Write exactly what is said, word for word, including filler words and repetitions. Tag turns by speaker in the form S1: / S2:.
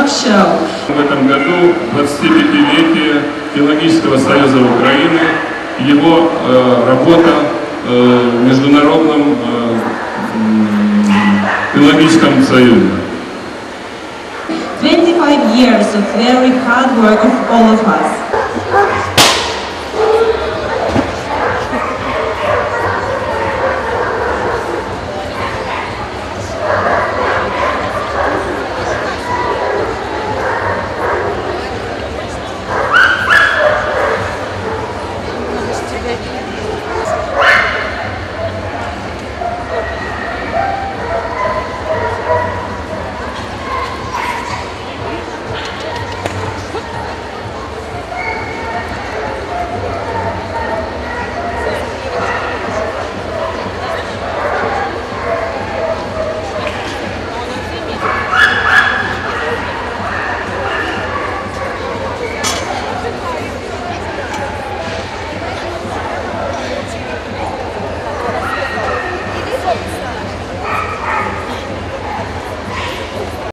S1: show.
S2: В этом году двадцатипятилетие Филологического союза Украины, его э, работа э, в Международном э, филологическом союзе.
S1: twenty-five years of very hard work of all of us.